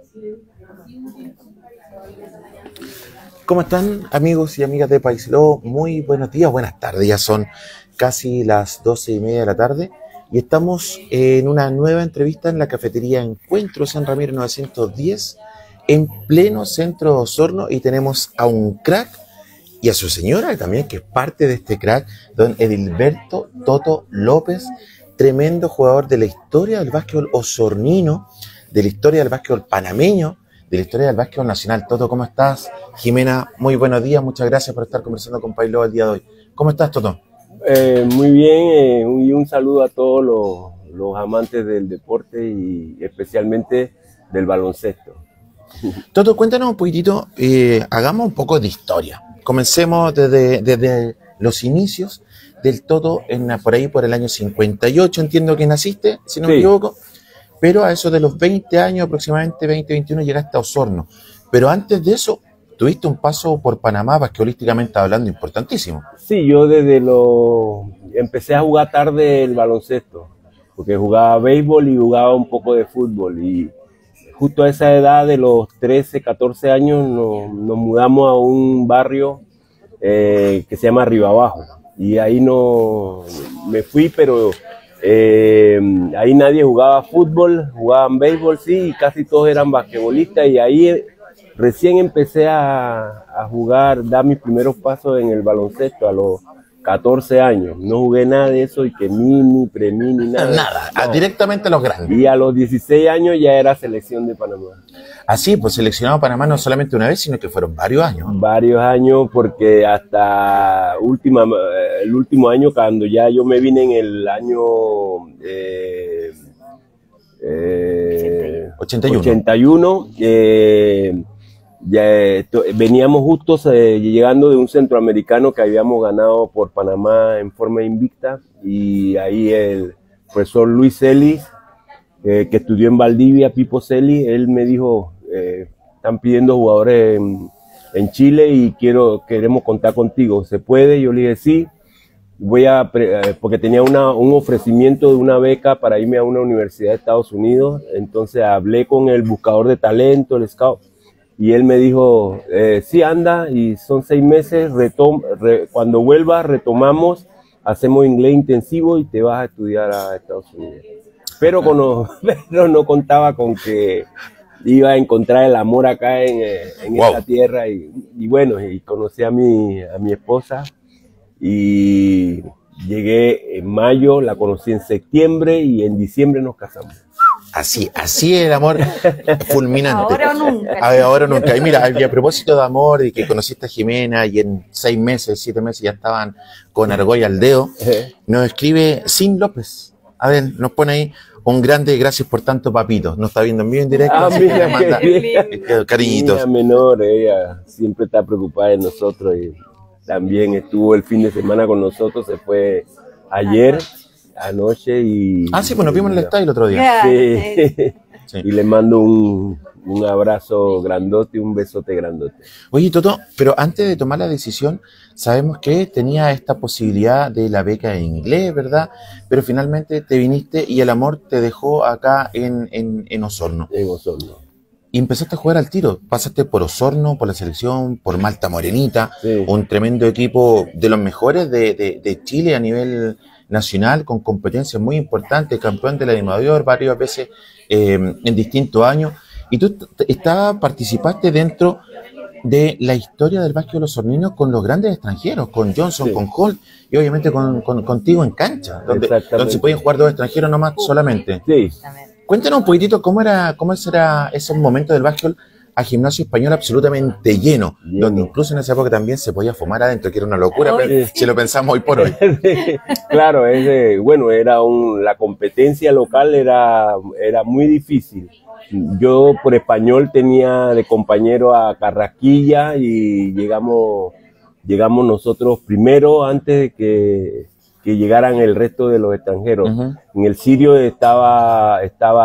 ¿Cómo están amigos y amigas de Paislo? Muy buenos días, buenas tardes, ya son casi las 12:30 de la tarde y estamos en una nueva entrevista en la cafetería Encuentro San Ramiro 910 en pleno centro de Osorno y tenemos a un crack y a su señora también, que es parte de este crack, don Edilberto Toto López, tremendo jugador de la historia del básquetbol osornino, de la historia del básquetbol panameño, de la historia del básquetbol nacional. Toto, ¿cómo estás? Jimena, muy buenos días, muchas gracias por estar conversando con Paislo el día de hoy. ¿Cómo estás, Toto? Muy bien, y un saludo a todos los amantes del deporte y especialmente del baloncesto. Toto, cuéntanos un poquitito, hagamos un poco de historia. Comencemos desde los inicios del Toto, por ahí por el año 58, entiendo que naciste, si no me equivoco. Pero a eso de los 20 años, aproximadamente 20-21, llegaste a Osorno. Pero antes de eso, tuviste un paso por Panamá, basquetbolísticamente hablando, importantísimo. Sí, yo empecé a jugar tarde el baloncesto, porque jugaba béisbol y jugaba un poco de fútbol. Y justo a esa edad de los 13, 14 años nos mudamos a un barrio que se llama Ribabajo. Y ahí me fui, pero ahí nadie jugaba fútbol, jugaban béisbol, sí, y casi todos eran basquetbolistas, y ahí recién empecé a jugar, dar mis primeros pasos en el baloncesto a los 14 años. No jugué nada de eso, y que mini, pre-mini, nada. Nada, no. Directamente a los grandes. Y a los 16 años ya era selección de Panamá. Así, pues seleccionado a Panamá no solamente una vez, sino que fueron varios años. Varios años, porque hasta el último año, cuando ya yo me vine en el año 81, veníamos justos llegando de un centroamericano que habíamos ganado por Panamá en forma invicta, y ahí el profesor Luis Celis, que estudió en Valdivia, Pipo Celis, él me dijo, están pidiendo jugadores en Chile y queremos contar contigo, ¿se puede? Yo le dije sí, porque tenía un ofrecimiento de una beca para irme a una universidad de Estados Unidos. Entonces hablé con el buscador de talento, el scout, y él me dijo, sí, anda, y son 6 meses, cuando vuelvas retomamos, hacemos inglés intensivo y te vas a estudiar a Estados Unidos. Pero no contaba con que iba a encontrar el amor acá en esta tierra, y bueno, y conocí a mi esposa, y llegué en mayo, la conocí en septiembre, y en diciembre nos casamos. Así es el amor fulminante. Ahora o nunca. Ahora o nunca. Y mira, a propósito de amor y que conociste a Jimena y en 6 meses, 7 meses ya estaban con Argolla al dedo, nos escribe Sin López. A ver, nos pone ahí: un grande, gracias por tanto, papito. Nos está viendo en vivo en directo. Mira, manda cariñitos. Niña menor, ella siempre está preocupada de nosotros, y también estuvo el fin de semana con nosotros. Se fue ayer, anoche, y... sí, pues nos vimos en el estadio el otro día. Sí. Y le mando un abrazo grandote, un besote grandote. Oye, Toto, pero antes de tomar la decisión, sabemos que tenía esta posibilidad de la beca en inglés, ¿verdad? Pero finalmente te viniste y el amor te dejó acá en Osorno. En Osorno. Y empezaste a jugar al tiro. Pasaste por Osorno, por la selección, por Malta Morenita, un tremendo equipo de los mejores de Chile a nivel nacional, con competencias muy importantes, campeón de la Mayor varias veces en distintos años. Y tú participaste dentro de la historia del básquetbol osornino con los grandes extranjeros, con Johnson, con Holt, y obviamente contigo en cancha, donde se podían jugar 2 extranjeros nomás solamente. Sí. Cuéntanos un poquitito cómo era esos momentos del básquetbol a Gimnasio Español absolutamente lleno, donde incluso en esa época también se podía fumar adentro, que era una locura, pero si lo pensamos hoy por hoy. Claro, bueno, la competencia local era muy difícil. Yo por Español tenía de compañero a Carrasquilla, y llegamos nosotros primero antes de que llegaran el resto de los extranjeros. En el Sirio estaba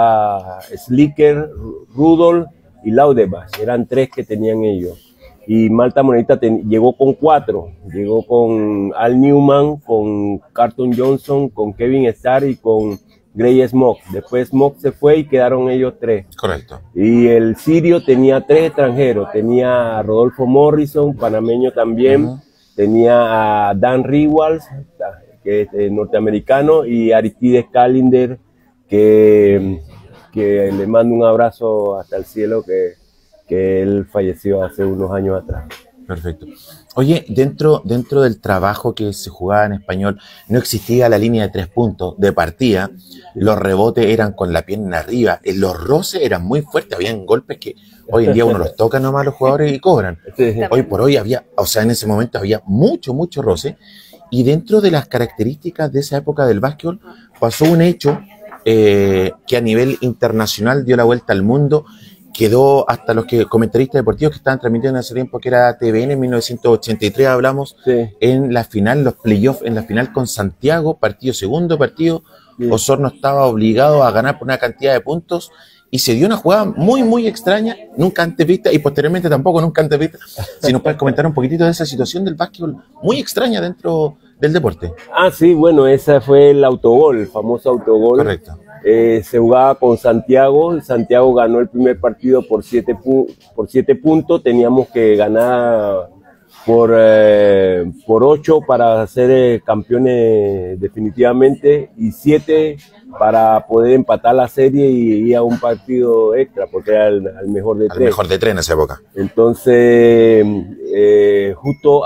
Slicker, Rudolph y Laudebach, eran 3 que tenían ellos. Y Malta Morenita llegó con 4, llegó con Al Newman, con Carlton Johnson, con Kevin Starr y con Grey Smoke. Después Smoke se fue y quedaron ellos 3. Correcto. Y el Sirio tenía 3 extranjeros. Tenía a Rodolfo Morrison, panameño también. Tenía a Dan Rewalds, que es norteamericano, y Aristides Callender, que le mando un abrazo hasta el cielo, que él falleció hace unos años atrás. Perfecto. Oye, dentro del trabajo que se jugaba en español, no existía la línea de 3 puntos de partida, los rebotes eran con la pierna arriba, los roces eran muy fuertes, habían golpes que hoy en día uno los toca nomás a los jugadores y cobran. Sí. Hoy por hoy había, o sea, en ese momento había mucho roce, y dentro de las características de esa época del básquetbol pasó un hecho que a nivel internacional dio la vuelta al mundo. Quedó hasta los comentaristas deportivos que estaban transmitiendo en ese tiempo, que era TVN en 1983, hablamos en la final, los playoffs, en la final con Santiago, segundo partido, Osorno estaba obligado a ganar por una cantidad de puntos y se dio una jugada muy extraña, nunca antes vista y posteriormente tampoco nunca antes vista. Si nos puedes comentar un poquitito de esa situación del básquetbol muy extraña dentro del deporte. Sí, bueno, ese fue el autogol, el famoso autogol. Correcto. Se jugaba con Santiago. Santiago ganó el primer partido por 7 puntos. Teníamos que ganar por 8 para ser campeones definitivamente y 7 para poder empatar la serie y ir a un partido extra, porque era el mejor de 3. El mejor de 3 en esa época. Entonces, justo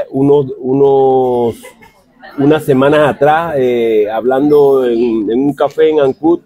unas semanas atrás, hablando en un café en Ancud,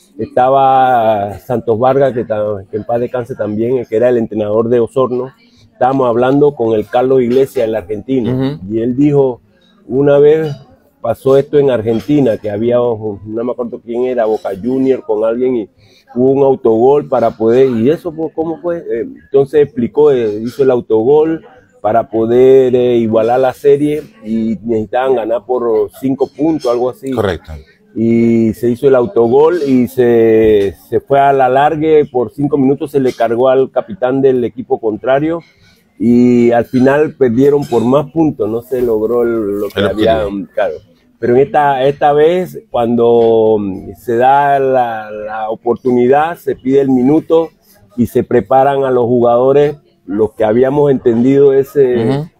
estaba Santos Vargas, que en paz descanse también, que era el entrenador de Osorno. Estábamos hablando con el Carlos Iglesias, el argentino, y él dijo, una vez pasó esto en Argentina, que había, no me acuerdo quién era, Boca Junior con alguien, y hubo un autogol para poder, y eso, ¿cómo fue? Entonces explicó, hizo el autogol para poder igualar la serie y necesitaban ganar por 5 puntos, algo así. Correcto. Y se hizo el autogol y se fue a la largue, por 5 minutos se le cargó al capitán del equipo contrario y al final perdieron por más puntos, no se logró lo que había, claro. Pero en esta vez, cuando se da la oportunidad, se pide el minuto y se preparan a los jugadores, los que habíamos entendido esa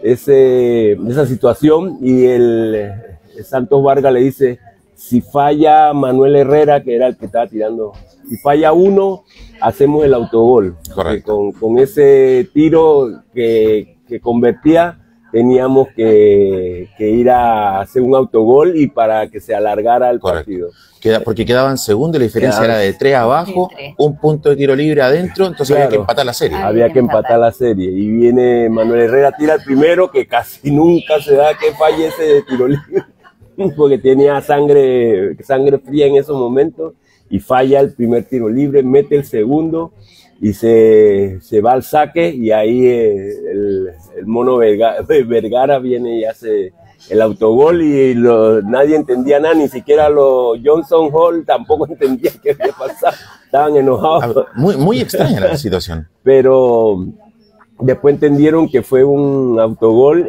situación, y el Santos Vargas le dice, si falla Manuel Herrera, que era el que estaba tirando, si falla uno, hacemos el autogol. Correcto. Con ese tiro que convertía, teníamos que ir a hacer un autogol y para que se alargara el partido. Porque quedaban segundo y la diferencia era de 3 abajo, un punto de tiro libre adentro, entonces había que empatar la serie. Había que empatar la serie. Y viene Manuel Herrera, tira el primero, que casi nunca se da que falle ese de tiro libre, porque tenía sangre fría en esos momentos, y falla el primer tiro libre, mete el segundo, y se va al saque, y ahí el mono Vergara viene y hace el autogol, y nadie entendía nada, ni siquiera los Johnson Hall tampoco entendían qué había pasado, estaban enojados. Muy extraña la situación. Pero después entendieron que fue un autogol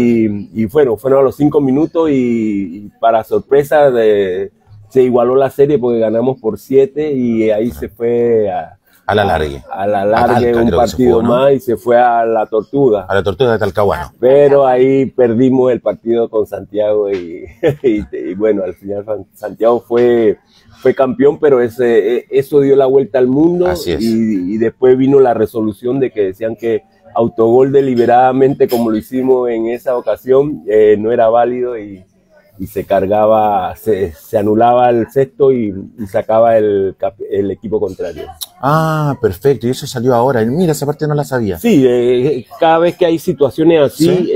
y fueron a los 5 minutos y para sorpresa se igualó la serie porque ganamos por 7 y ahí se fue a la largue un partido más, y se fue a la Tortuga. A la Tortuga de Talcahuano. Pero ahí perdimos el partido con Santiago y bueno, al final Santiago fue campeón, pero eso dio la vuelta al mundo. Así es. Y después vino la resolución de que decían que autogol deliberadamente, como lo hicimos en esa ocasión, no era válido y se cargaba, se anulaba el sexto y sacaba el equipo contrario. Perfecto, y eso salió ahora. Mira, esa parte no la sabía. Sí, cada vez que hay situaciones así,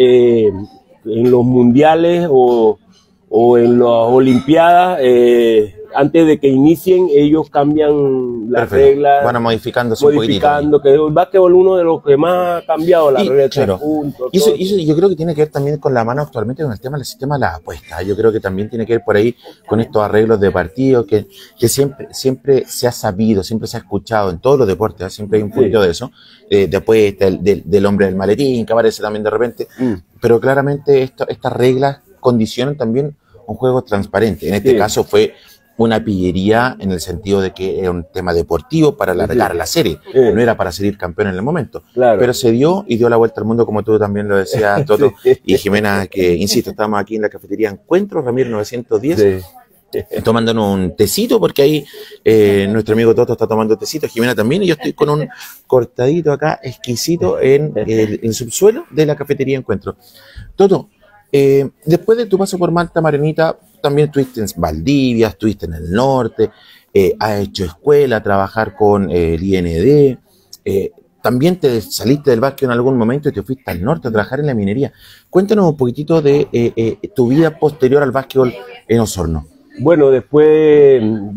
en los mundiales o en las olimpiadas, antes de que inicien, ellos cambian las reglas. Van modificándose un poquitito. Que el básquetbol es uno de los que más ha cambiado, la regla de 3 puntos. Y eso yo creo que tiene que ver también con la mano actualmente con el tema del sistema de las apuestas. Yo creo que también tiene que ver por ahí con estos arreglos de partidos que siempre se ha sabido, siempre se ha escuchado en todos los deportes, siempre hay un poquito de eso. Después del hombre del maletín, que aparece también de repente. Pero claramente estas reglas condicionan también un juego transparente. En este caso fue una pillería en el sentido de que era un tema deportivo para alargar la serie, no era para salir campeón en el momento. Claro. Pero se dio y dio la vuelta al mundo, como tú también lo decías, Toto, y Jimena, que insisto, estamos aquí en la cafetería Encuentro, Ramiro 910, tomándonos un tecito, porque ahí nuestro amigo Toto está tomando tecito, Jimena también, y yo estoy con un cortadito acá, exquisito, en el subsuelo de la cafetería Encuentro. Toto, después de tu paso por Manta Marianita, también estuviste en Valdivia, estuviste en el norte, has hecho escuela, trabajar con el IND, también te saliste del básquet en algún momento y te fuiste al norte a trabajar en la minería. Cuéntanos un poquitito de tu vida posterior al básquetbol en Osorno. Bueno, después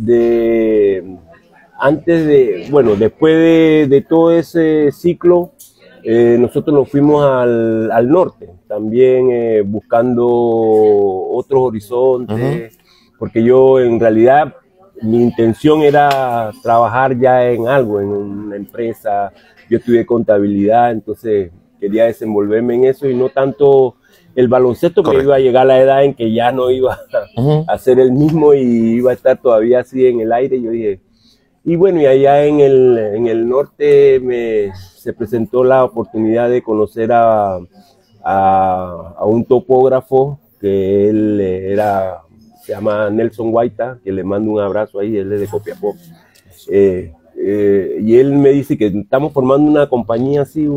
de todo ese ciclo, nosotros nos fuimos al norte, también buscando otros horizontes, porque yo en realidad mi intención era trabajar ya en algo, en una empresa. Yo estudié contabilidad, entonces quería desenvolverme en eso y no tanto el baloncesto, que iba a llegar a la edad en que ya no iba a ser el mismo y iba a estar todavía así en el aire. Yo dije, y bueno, y allá en el norte se presentó la oportunidad de conocer a un topógrafo que él se llama Nelson Guaita, que le mando un abrazo ahí, él es de Copiapó. Y él me dice que estamos formando una compañía así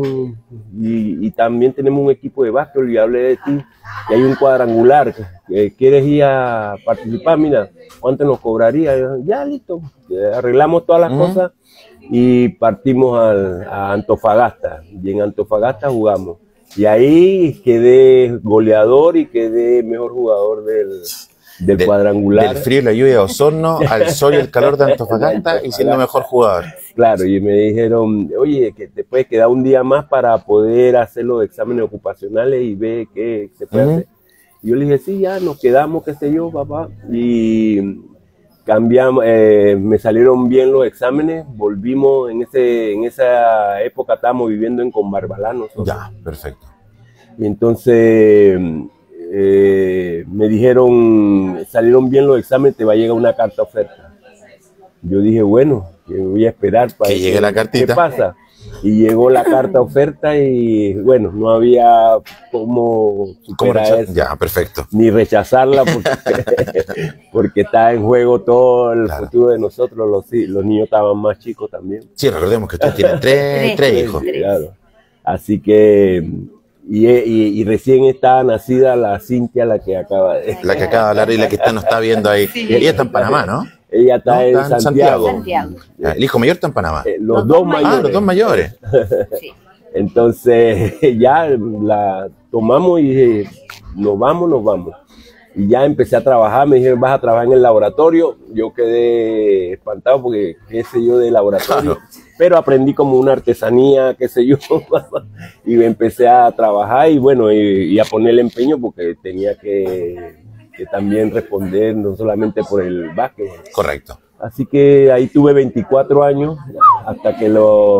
y también tenemos un equipo de básquetbol y hablé de ti, y hay un cuadrangular, ¿quieres ir a participar? Mira, ¿cuánto nos cobraría? Ya, listo, arreglamos todas las cosas y partimos a Antofagasta, y en Antofagasta jugamos. Y ahí quedé goleador y quedé mejor jugador del cuadrangular. Del frío y la lluvia de Osorno al sol y el calor de Antofagasta y siendo mejor jugador. Claro, y me dijeron, oye, que te puedes quedar un día más para poder hacer los exámenes ocupacionales y ver qué se puede hacer. Y yo le dije, sí, ya nos quedamos, qué sé yo, papá. Y cambiamos, me salieron bien los exámenes, volvimos, en esa época estábamos viviendo en Conbarbalá nosotros. Ya, perfecto. Y entonces me dijeron, salieron bien los exámenes, te va a llegar una carta oferta. Yo dije, bueno, voy a esperar para que llegue la cartita. ¿Qué pasa? Y llegó la carta oferta y bueno, no había cómo superar eso. Ya, perfecto. Ni rechazarla porque está en juego todo el futuro de nosotros. Los niños estaban más chicos también. Sí, recordemos que ustedes tienen tres hijos. Claro. Así que, y recién está nacida la Cintia, la que acaba de hablar y la que nos está viendo ahí. Sí. Ella está en Panamá, ¿no? Ella está en Santiago. El hijo mayor está en Panamá. Los dos mayores. Ah, los dos mayores. Sí. Entonces ya la tomamos y dije, nos vamos. Y ya empecé a trabajar, me dijeron, vas a trabajar en el laboratorio. Yo quedé espantado porque qué sé yo de laboratorio. Claro. Pero aprendí como una artesanía, qué sé yo. Y empecé a trabajar y bueno, y a ponerle empeño porque tenía que también responder no solamente por el básquet. Correcto. Así que ahí tuve 24 años hasta que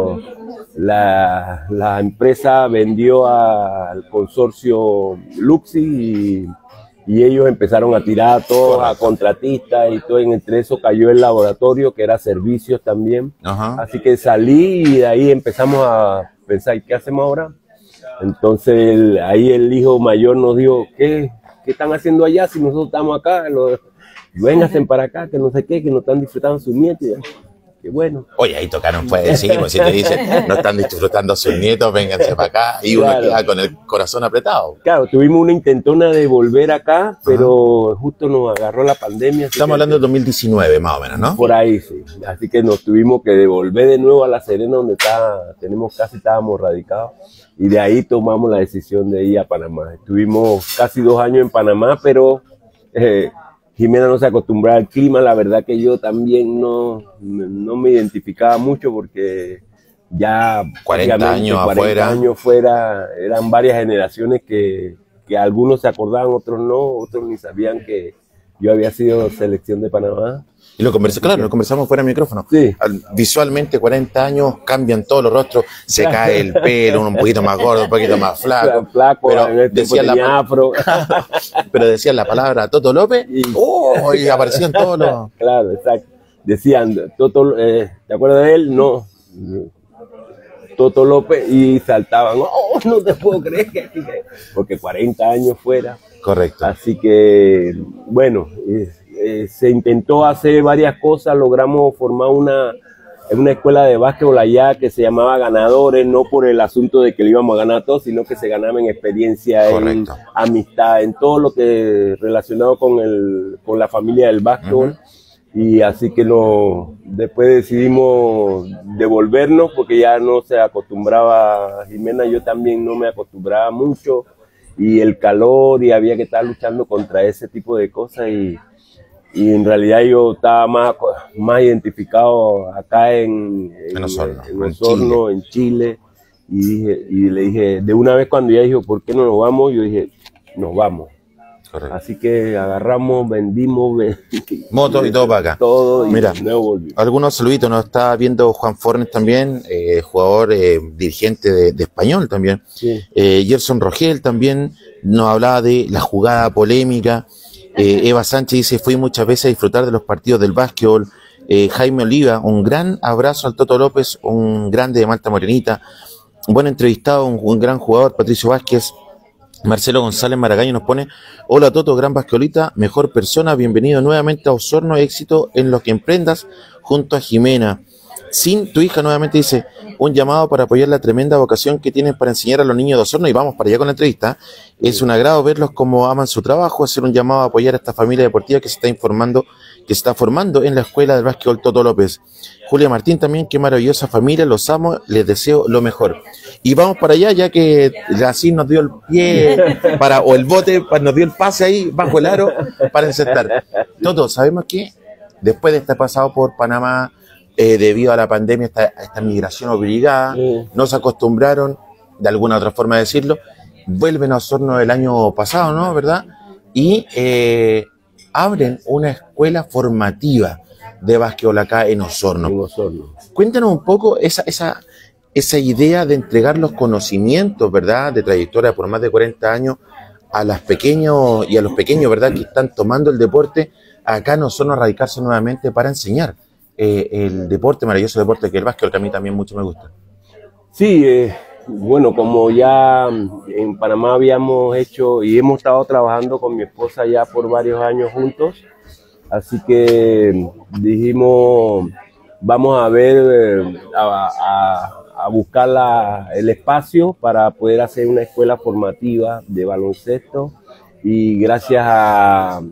la empresa vendió al consorcio Luxi y ellos empezaron a tirar a todos a contratistas y todo. Entre eso cayó el laboratorio, que era servicios también. Así que salí y de ahí empezamos a pensar, ¿qué hacemos ahora? Entonces ahí el hijo mayor nos dijo, ¿qué están haciendo allá si nosotros estamos acá? Vénganse para acá, que no sé qué, que no están disfrutando sus nietos. Qué bueno. Oye, ahí tocaron, puede decir, si te dicen, no están disfrutando sus nietos, vénganse para acá, y uno queda con el corazón apretado. Claro, tuvimos una intentona de volver acá, pero justo nos agarró la pandemia. Estamos hablando de 2019, más o menos, ¿no? Por ahí, sí. Así que nos tuvimos que devolver de nuevo a La Serena, donde estábamos radicados, y de ahí tomamos la decisión de ir a Panamá. Estuvimos casi 2 años en Panamá, pero Jimena no se acostumbraba al clima. La verdad que yo también no me identificaba mucho porque ya 40 años afuera, eran varias generaciones que algunos se acordaban, otros no, otros ni sabían que yo había sido selección de Panamá. Y lo conversamos, claro, lo conversamos fuera de micrófono. Sí. Visualmente, 40 años, cambian todos los rostros, se cae el pelo, uno un poquito más gordo, un poquito más flaco. Pero decían afro. Pero decían la palabra Toto López y aparecían todos los... Claro, exacto. Decían, Toto, ¿te acuerdas de él? No. Toto López, y saltaban, oh, no te puedo creer porque 40 años fuera. Correcto. Así que, bueno, se intentó hacer varias cosas, logramos formar una escuela de básquetbol allá que se llamaba Ganadores, no por el asunto de que le íbamos a ganar todos, sino que se ganaba en experiencia, correcto, en amistad, en todo lo que relacionado con la familia del básquetbol. Y así que después decidimos devolvernos porque ya no se acostumbraba Jimena, yo también no me acostumbraba mucho, y el calor, y había que estar luchando contra ese tipo de cosas, y en realidad yo estaba más identificado acá en Osorno, en Chile, y le dije, de una vez cuando ella dijo, ¿por qué no nos vamos? Yo dije, nos vamos. Correcto. Así que agarramos, vendimos motos y todo para acá. Todo, y mira, luego volvimos. Algunos saluditos, nos está viendo Juan Fornes también, jugador dirigente de Español también. Sí. Gerson Rogel también nos hablaba de la jugada polémica. Eva Sánchez dice, fui muchas veces a disfrutar de los partidos del básquetbol. Jaime Oliva, un gran abrazo al Toto López, un grande de Malta Morenita, un buen entrevistado, un gran jugador, Patricio Vázquez. Marcelo González Maragaño nos pone, hola Toto, gran basquetbolista, mejor persona, bienvenido nuevamente a Osorno, éxito en lo que emprendas junto a Jimena. Sin tu hija nuevamente dice, un llamado para apoyar la tremenda vocación que tienen para enseñar a los niños de Osorno, y vamos para allá con la entrevista. Es un agrado verlos cómo aman su trabajo, hacer un llamado a apoyar a esta familia deportiva que se está formando en la escuela del básquetbol Toto López. Julia Martín también, qué maravillosa familia, los amo, les deseo lo mejor. Y vamos para allá, ya que así nos dio el pie o el bote, nos dio el pase ahí bajo el aro para insertar. Toto, sabemos que después de estar pasado por Panamá, debido a la pandemia, esta migración obligada, no se acostumbraron, de alguna otra forma de decirlo, vuelven a Osorno el año pasado, ¿no? ¿Verdad? Y abren una escuela formativa de básquetbol acá en Osorno. Cuéntanos un poco esa idea de entregar los conocimientos, ¿verdad?, de trayectoria por más de 40 años a los pequeños, ¿verdad?, que están tomando el deporte acá en Osorno, a radicarse nuevamente para enseñar el deporte, maravilloso deporte que es el básquetbol, que a mí también mucho me gusta. Sí, bueno, como ya en Panamá habíamos hecho y hemos estado trabajando con mi esposa ya por varios años juntos, así que dijimos, vamos a ver, a buscar el espacio para poder hacer una escuela formativa de baloncesto, y gracias a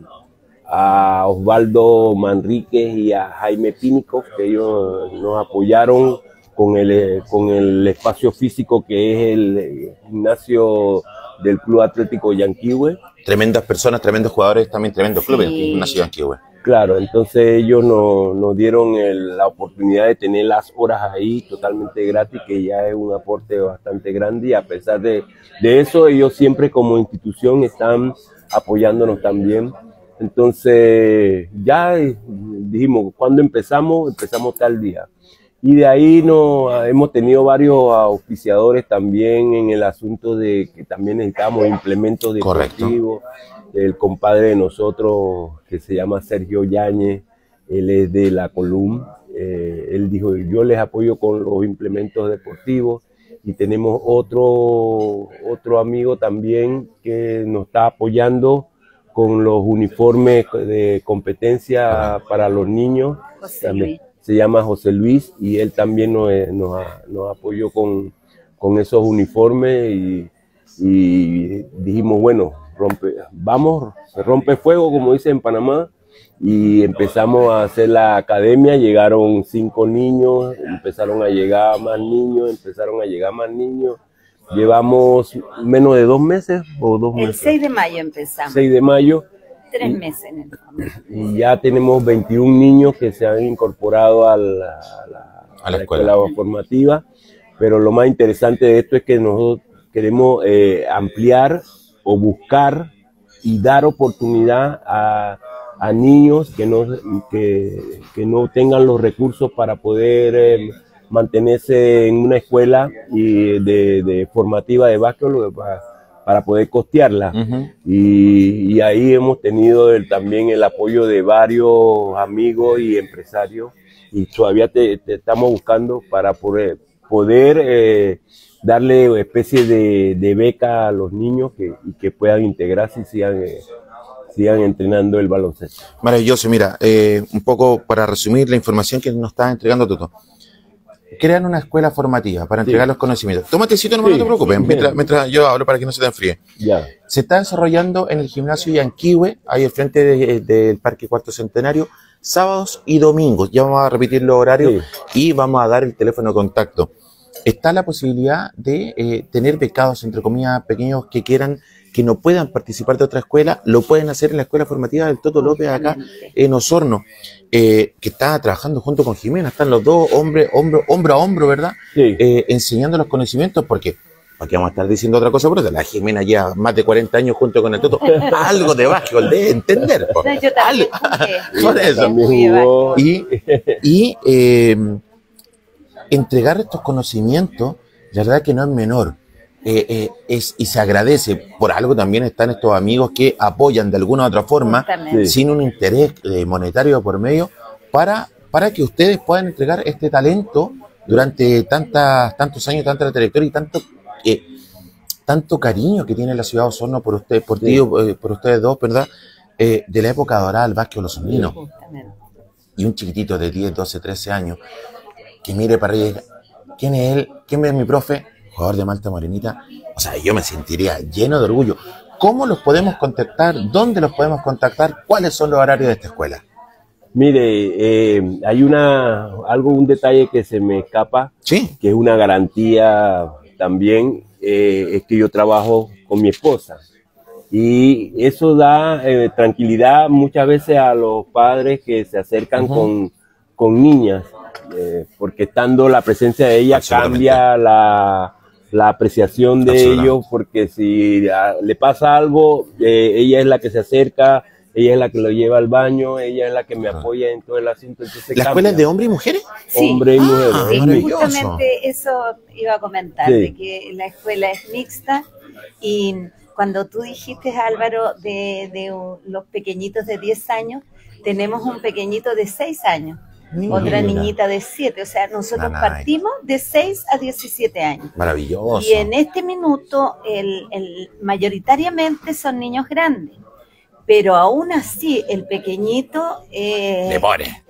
Osvaldo Manríquez y a Jaime Pínico, que ellos nos apoyaron con el espacio físico que es el gimnasio del Club Atlético Yanquihue. Tremendas personas, tremendos jugadores, también tremendos clubes, el gimnasio Yanquihue. Claro, entonces ellos nos dieron la oportunidad de tener las horas ahí totalmente gratis, que ya es un aporte bastante grande, y a pesar de eso, ellos siempre como institución están apoyándonos también. Entonces ya dijimos, ¿cuándo empezamos? Empezamos tal día. Y de ahí hemos tenido varios auspiciadores también en el asunto de que también necesitamos implementos deportivos. El compadre de nosotros, que se llama Sergio Yáñez, él es de la Colum, él dijo, yo les apoyo con los implementos deportivos. Y tenemos otro amigo también que nos está apoyando con los uniformes de competencia para los niños. Se llama José Luis, y él también nos apoyó con esos uniformes, y dijimos, bueno, rompe fuego, como dice en Panamá, y empezamos a hacer la academia. Llegaron 5 niños, empezaron a llegar más niños, llevamos menos de 2 meses o 2 meses. El 6 de mayo empezamos. 6 de mayo. 3 meses en el fondo. Y ya tenemos 21 niños que se han incorporado a la escuela formativa, pero lo más interesante de esto es que nosotros queremos ampliar o buscar y dar oportunidad a a niños que no tengan los recursos para poder mantenerse en una escuela y de formativa de básquetbol para poder costearla. Y ahí hemos tenido también el apoyo de varios amigos y empresarios, y todavía te estamos buscando para poder darle especie de beca a los niños y que puedan integrarse y sigan entrenando el baloncesto. Maravilloso. Mira, un poco para resumir la información que nos está entregando Toto. Crean una escuela formativa para entregar los conocimientos. Tómate cito, no te preocupes, mientras yo hablo para que no se te enfríe. Ya. Se está desarrollando en el gimnasio Yanquihue, ahí al frente del Parque Cuarto Centenario, sábados y domingos. Ya vamos a repetir los horarios y vamos a dar el teléfono de contacto. Está la posibilidad de tener becados, entre comillas, pequeños que quieran, que no puedan participar de otra escuela, lo pueden hacer en la escuela formativa del Toto López acá en Osorno, que está trabajando junto con Jimena. Están los dos hombro a hombro, ¿verdad? Sí. Enseñando los conocimientos, porque aquí vamos a estar diciendo otra cosa, pero la Jimena lleva más de 40 años junto con el Toto. Algo de básquetbol debe entender. No, yo también Por eso. Jugó. Y entregar estos conocimientos, la verdad que no es menor. Y se agradece. Por algo también están estos amigos que apoyan de alguna u otra forma, sin un interés monetario por medio, para que ustedes puedan entregar este talento durante tantos años, tanta trayectoria y tanto cariño que tiene la ciudad de Osorno por ustedes, por ti, por ustedes dos, ¿verdad? De la época dorada del básquetbol osornino. Y un chiquitito de 10, 12, 13 años que mire para arriba y diga, ¿quién es él? ¿Quién es mi profe? Jugador de Malta Morenita. O sea, yo me sentiría lleno de orgullo. ¿Cómo los podemos contactar? ¿Dónde los podemos contactar? ¿Cuáles son los horarios de esta escuela? Mire, hay un detalle que se me escapa, Sí. que es una garantía también, es que yo trabajo con mi esposa. Y eso da tranquilidad muchas veces a los padres que se acercan con niñas, porque estando la presencia de ella cambia la apreciación de ellos, porque si le pasa algo, ella es la que se acerca, ella es la que lo lleva al baño, ella es la que me apoya en todo el asunto. Entonces, ¿La escuela es de hombres y mujeres? Sí. Hombre y mujer. Sí, justamente eso iba a comentar, de que la escuela es mixta. Y cuando tú dijiste, Álvaro, de los pequeñitos de 10 años, tenemos un pequeñito de 6 años. Otra niñita de 7, o sea, nosotros partimos de 6 a 17 años. Maravilloso. Y en este minuto, mayoritariamente son niños grandes, pero aún así, el pequeñito es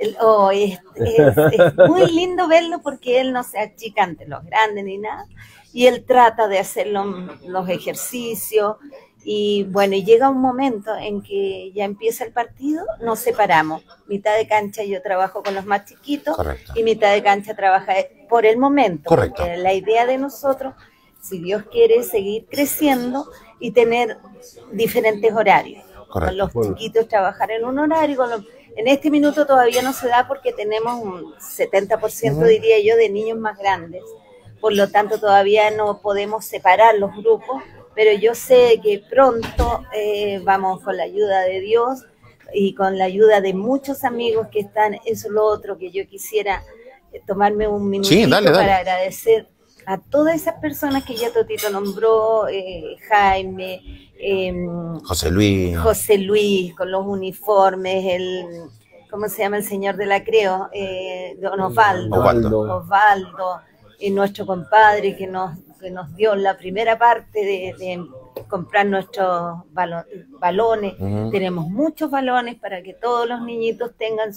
muy lindo verlo, porque él no se achica ante los grandes ni nada, y él trata de hacer los ejercicios. Y bueno, y llega un momento en que ya empieza el partido, nos separamos. Mitad de cancha yo trabajo con los más chiquitos. Correcto. Y mitad de cancha trabaja por el momento. Correcto. Porque la idea de nosotros, si Dios quiere, es seguir creciendo y tener diferentes horarios. Correcto. Con los chiquitos trabajar en un horario. En este minuto todavía no se da porque tenemos un 70%, diría yo, de niños más grandes. Por lo tanto, todavía no podemos separar los grupos. Pero yo sé que pronto vamos, con la ayuda de Dios y con la ayuda de muchos amigos que están, eso es lo otro que yo quisiera tomarme un minutito para agradecer a todas esas personas que ya Totito nombró, Jaime, José Luis, con los uniformes, ¿cómo se llama el señor de la Creo? Don Osvaldo, y nuestro compadre que nos dio la primera parte de comprar nuestros balones. Tenemos muchos balones para que todos los niñitos tengan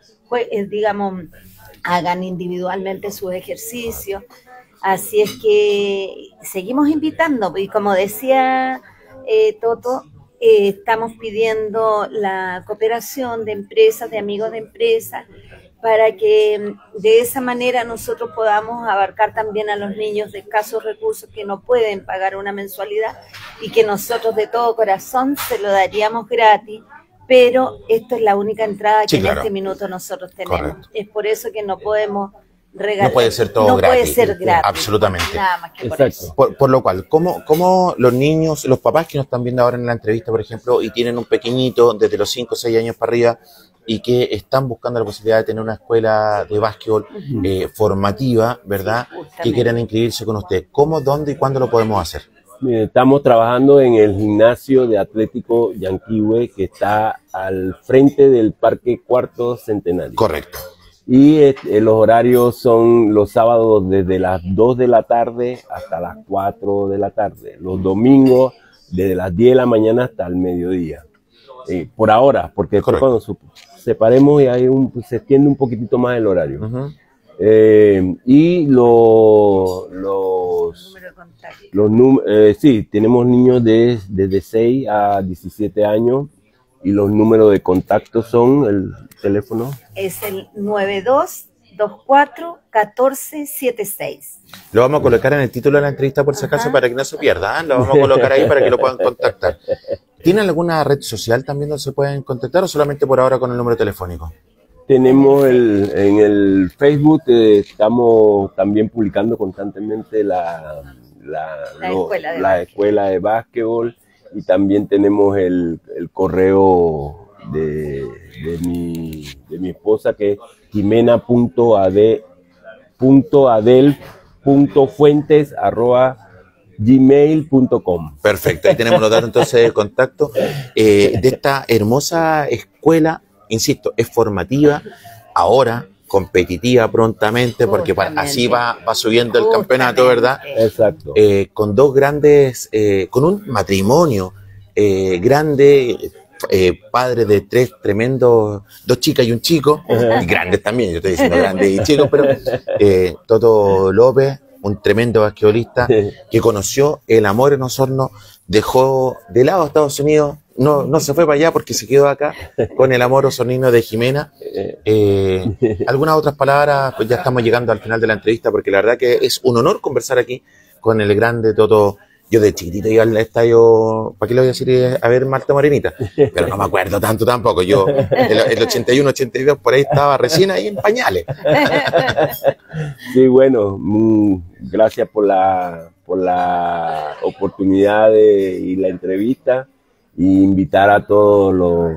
hagan individualmente sus ejercicios. Así es que seguimos invitando, y como decía Toto, estamos pidiendo la cooperación de empresas, de amigos de empresas, para que de esa manera nosotros podamos abarcar también a los niños de escasos recursos que no pueden pagar una mensualidad, y que nosotros de todo corazón se lo daríamos gratis, pero esto es la única entrada que en este minuto nosotros tenemos. Correcto. Es por eso que no podemos regalar. No puede ser todo no gratis. Puede ser gratis. Absolutamente. Nada más que por Exacto. eso. Por lo cual, ¿cómo los niños, los papás que nos están viendo ahora en la entrevista, por ejemplo, y tienen un pequeñito desde los 5 o 6 años para arriba y que están buscando la posibilidad de tener una escuela de básquetbol formativa, ¿verdad? Sí, justamente. Que quieran inscribirse con usted, ¿cómo, dónde y cuándo lo podemos hacer? Estamos trabajando en el gimnasio de Atlético Yanquihue, que está al frente del Parque Cuarto Centenario. Correcto. Y los horarios son los sábados desde las 2 de la tarde hasta las 4 de la tarde. Los domingos desde las 10 de la mañana hasta el mediodía. Por ahora, porque después cuando separemos y se extiende un poquitito más el horario. Uh-huh. Y sí, tenemos niños desde 6 a 17 años y los números de contacto son el teléfono. Es el 9224-1476. Lo vamos a colocar en el título de la entrevista por si acaso para que no se pierda, ¿eh? Lo vamos a colocar ahí para que lo puedan contactar. ¿Tienen alguna red social también donde se pueden contactar o solamente por ahora con el número telefónico? Tenemos en el Facebook, estamos también publicando constantemente la escuela de básquetbol y también tenemos el correo de mi esposa, que es jimena.adel.fuentes@gmail.com. Perfecto, ahí tenemos los datos entonces de contacto de esta hermosa escuela. Insisto, es formativa, ahora competitiva prontamente, porque así va subiendo el campeonato, ¿verdad? Exacto. Con dos grandes, con un matrimonio grande, padre de tres tremendos, dos chicas y un chico, y grandes también, yo estoy diciendo grandes y chicos, pero Toto López, un tremendo basquetbolista que conoció el amor en Osorno, dejó de lado a Estados Unidos, no se fue para allá porque se quedó acá con el amor osornino de Jimena. Algunas otras palabras, pues ya estamos llegando al final de la entrevista, porque la verdad que es un honor conversar aquí con el grande Toto. Yo de chiquitito iba al estadio, ¿para qué le voy a decir? A ver Marta Morenita, pero no me acuerdo tanto tampoco. Yo, el 81, 82, por ahí estaba recién ahí en pañales. Sí, bueno, gracias por la oportunidad y la entrevista, y invitar a todos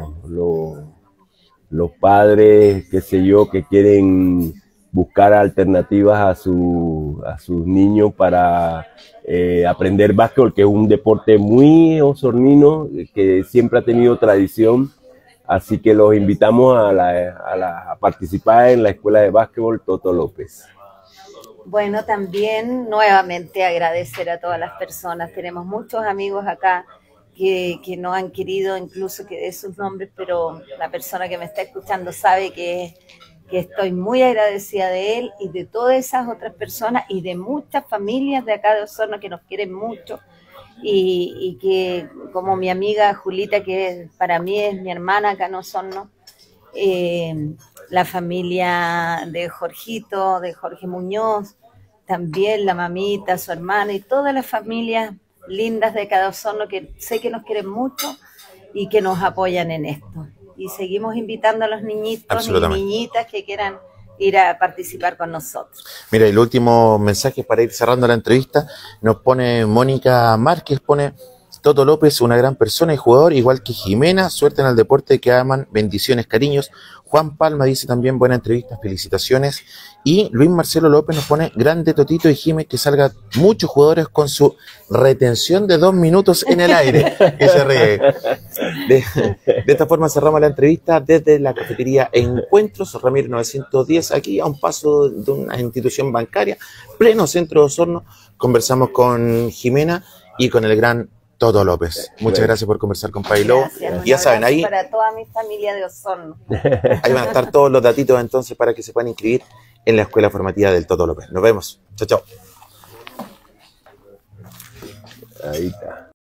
los padres, qué sé yo, que quieren buscar alternativas a sus niños para aprender básquetbol, que es un deporte muy osornino, que siempre ha tenido tradición. Así que los invitamos a participar en la escuela de básquetbol Toto López. Bueno, también nuevamente agradecer a todas las personas. Tenemos muchos amigos acá que no han querido incluso que dé sus nombres, pero la persona que me está escuchando sabe que estoy muy agradecida de él y de todas esas otras personas y de muchas familias de acá de Osorno que nos quieren mucho, y que, como mi amiga Julita, que para mí es mi hermana acá en Osorno, la familia de Jorgito, de Jorge Muñoz, también la mamita, su hermana y todas las familias lindas de cada Osorno que sé que nos quieren mucho y que nos apoyan en esto. Y seguimos invitando a los niñitos y niñitas que quieran ir a participar con nosotros. Mira, el último mensaje para ir cerrando la entrevista nos pone Mónica Márquez, pone: Toto López, una gran persona y jugador, igual que Jimena, suerte en el deporte que aman, bendiciones, cariños. Juan Palma dice también: buena entrevista, felicitaciones. Y Luis Marcelo López nos pone: grande Totito y Jimé, que salgan muchos jugadores con su retención de 2 minutos en el aire. Que se ríe. De esta forma cerramos la entrevista desde la cafetería Encuentros, Ramírez 910, aquí a un paso de una institución bancaria, pleno centro de Osorno. Conversamos con Jimena y con el gran Toto López. Muchas gracias por conversar con Pailo. Ya saben, ahí para toda mi familia de Osorno. Ahí van a estar todos los datitos entonces para que se puedan inscribir en la escuela formativa del Toto López. Nos vemos. Chao, chao. Ahí está.